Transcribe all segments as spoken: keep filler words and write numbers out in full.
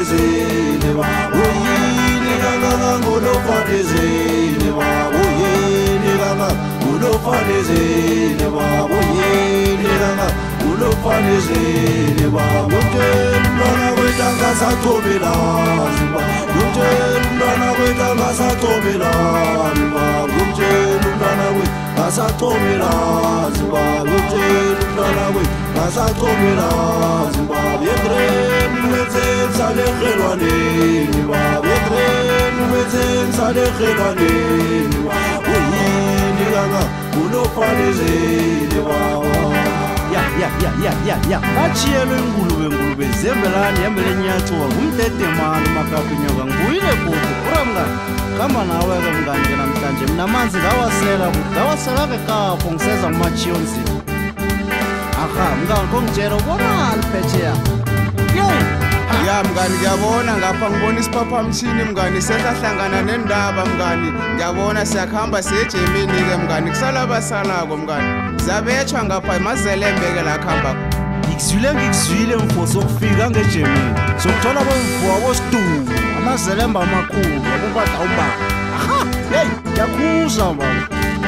unofanezile baba uyini kangaka unofanezile baba uyini kangaka unofanezile baba uyini kangaka unofanezile baba utshela umntwana wethu angasachobelani baba utshela umntwana wethu angasachobelani baba utshela umntwana wethu angasachobelani baba utshela umntwana wethu angasachobelani baba yegreni wenzeni salekhelwaneni baba yegreni wenzeni salekhelwaneni baba uyini kangaka unofanezile baba ya ya ya ya ya ya bachiyelwe ingulube ngulube zembelani yembele nyacuwa ngumdedemani makapinyoka ngibuyile kude uramngani kama nawe-ke mngani-ke namhlanje mina amanzi ngawasela ngawasela-ke kapho ngiseza ngumachiyo nzima aha mngani kongitshela ubonani phetsheya yeyi ya mngani ngiyabona ngapha ngibona isiphaphamtshini mngani sesahlangana nendaba mngani ngiyabona siyakuhamba siyejemini-ke mngani kusala basalako mngani zabetshwa ngapha mazelembeke la kuhamba ngikuzwile ngikuzwile mfosi okufika ngejemini sokuthola bomvuwa bosidumo amazelemba amakhulu abobadawuba aha heyi ngiyakhuza baba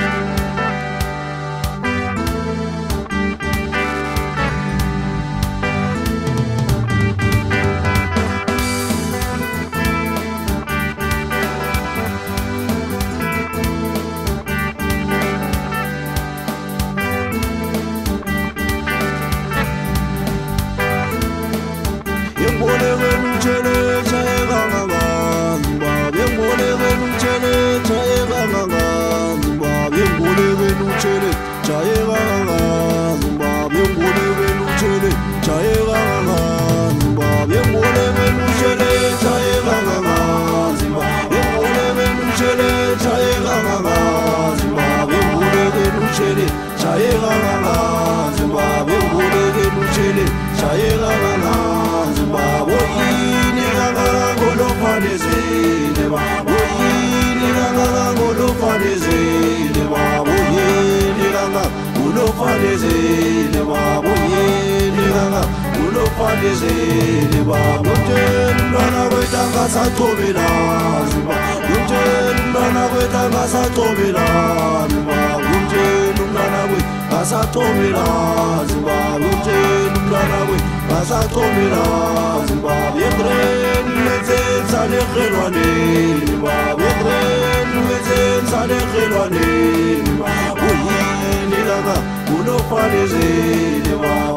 unofanezile baba uyini kangaka unofanezile baba utshela umntwana wethu angasachobelani baba utshela umntwana wethu angasachobelani baba utshela umntwana wethu angasachobelani baba utshela umntwana wethu angasachobelani baba yegreni wenzeni salekhelwaneni baba yegreni wenzeni salekhelwaneni baba uyini kangaka unofanezile baba